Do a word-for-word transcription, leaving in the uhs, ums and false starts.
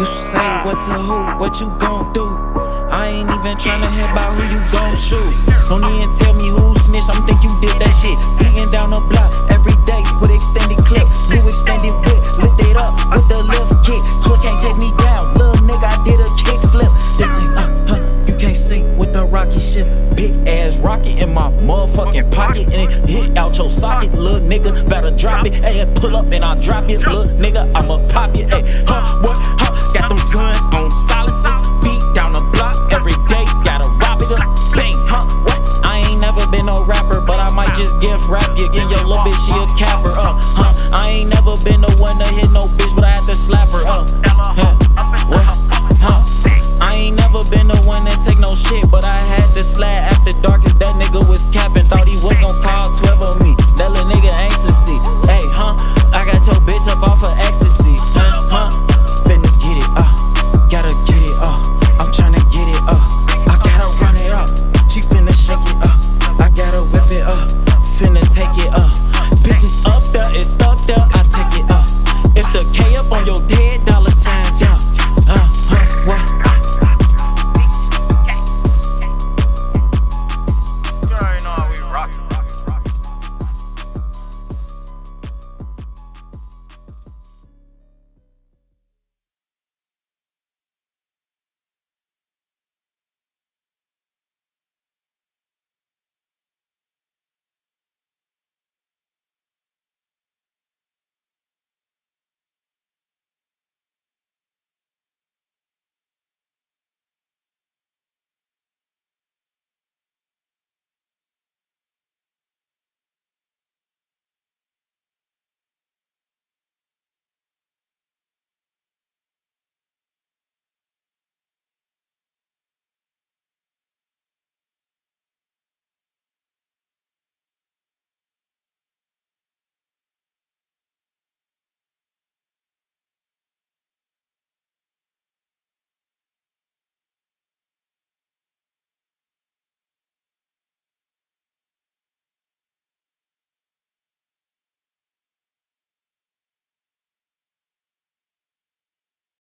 You say what to who, what you gon' do? I ain't even tryna hear about who you gon' shoot. Don't even tell me who snitch, I'm think you did that shit. Beating down the block every day with extended clip. New extended whip, lift it up with the lift kick. Twit can't chase me down, little nigga, I did a kick flip. This ain't, uh, huh, you can't sing with the rocket shit. Big ass rocket in my motherfucking pocket, and it hit out your socket. Little nigga, better drop it. Ayy, pull up and I'll drop it. Little nigga, I'ma pop it. Ayy, huh, what, huh, got them guns on silences. Beat down the block every day, gotta rob it up. Bang, huh, what? I ain't never been no rapper, but I might just gift rap you. And your little bitch, she a capper, uh, huh. I ain't never been the one to hit no bitch, but I had to slap her, uh, huh, what, huh. I ain't never been the one that take no shit, but I had to slap after dark, cause that nigga was capping. Thought he was gon' call twelve